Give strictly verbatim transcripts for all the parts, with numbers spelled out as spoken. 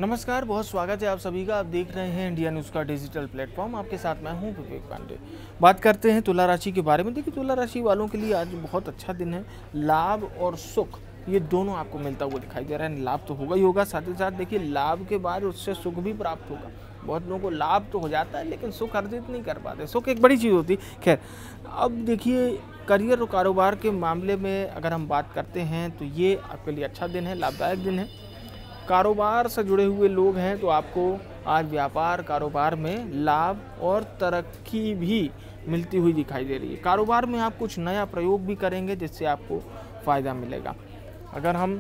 नमस्कार, बहुत स्वागत है आप सभी का। आप देख रहे हैं इंडिया न्यूज़ का डिजिटल प्लेटफॉर्म। आपके साथ मैं हूं विवेक पांडे। बात करते हैं तुला राशि के बारे में। देखिए, तुला राशि वालों के लिए आज बहुत अच्छा दिन है। लाभ और सुख ये दोनों आपको मिलता हुआ दिखाई दे रहा है। लाभ तो होगा ही होगा, साथ ही साथ देखिए लाभ के बाद उससे सुख भी प्राप्त होगा। बहुत लोगों को लाभ तो हो जाता है लेकिन सुख अर्जित नहीं कर पाते। सुख एक बड़ी चीज़ होती है। खैर, अब देखिए करियर और कारोबार के मामले में अगर हम बात करते हैं तो ये आपके लिए अच्छा दिन है, लाभदायक दिन है। कारोबार से जुड़े हुए लोग हैं तो आपको आज व्यापार कारोबार में लाभ और तरक्की भी मिलती हुई दिखाई दे रही है। कारोबार में आप कुछ नया प्रयोग भी करेंगे जिससे आपको फ़ायदा मिलेगा। अगर हम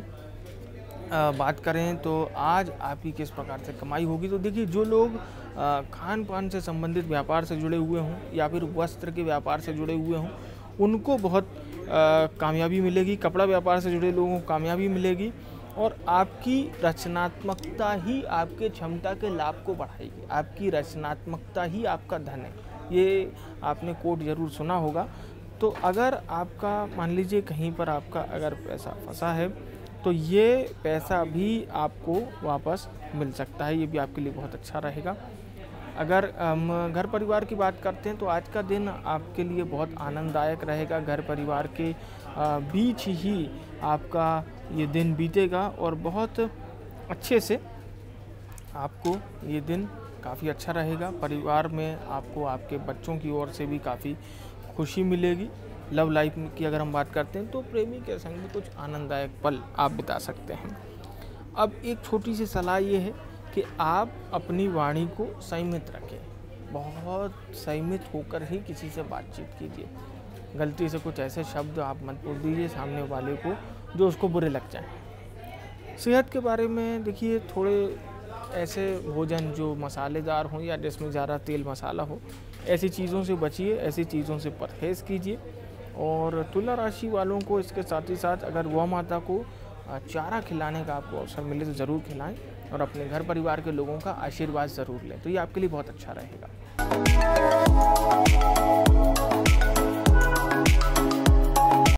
आ, बात करें तो आज आपकी किस प्रकार से कमाई होगी, तो देखिए जो लोग आ, खान पान से संबंधित व्यापार से जुड़े हुए हों या फिर वस्त्र के व्यापार से जुड़े हुए हों उनको बहुत आ, कामयाबी मिलेगी। कपड़ा व्यापार से जुड़े लोगों को कामयाबी मिलेगी और आपकी रचनात्मकता ही आपके क्षमता के लाभ को बढ़ाएगी। आपकी रचनात्मकता ही आपका धन है, ये आपने कोट ज़रूर सुना होगा। तो अगर आपका मान लीजिए कहीं पर आपका अगर पैसा फंसा है तो ये पैसा भी आपको वापस मिल सकता है, ये भी आपके लिए बहुत अच्छा रहेगा। अगर हम घर परिवार की बात करते हैं तो आज का दिन आपके लिए बहुत आनंददायक रहेगा। घर परिवार के बीच ही आपका ये दिन बीतेगा और बहुत अच्छे से आपको ये दिन काफ़ी अच्छा रहेगा। परिवार में आपको आपके बच्चों की ओर से भी काफ़ी खुशी मिलेगी। लव लाइफ की अगर हम बात करते हैं तो प्रेमी के संग भी कुछ आनंददायक पल आप बिता सकते हैं। अब एक छोटी सी सलाह ये है कि आप अपनी वाणी को संयमित रखें। बहुत संयमित होकर ही किसी से बातचीत कीजिए। गलती से कुछ ऐसे शब्द आप मत बोल दीजिए सामने वाले को जो उसको बुरे लग जाएं। सेहत के बारे में देखिए, थोड़े ऐसे भोजन जो मसालेदार हों या जिसमें ज़्यादा तेल मसाला हो, ऐसी चीज़ों से बचिए, ऐसी चीज़ों से परहेज़ कीजिए। और तुला राशि वालों को इसके साथ ही साथ अगर गौ माता को चारा खिलाने का आपको अवसर मिले तो ज़रूर खिलाएं और अपने घर परिवार के लोगों का आशीर्वाद ज़रूर लें, तो ये आपके लिए बहुत अच्छा रहेगा।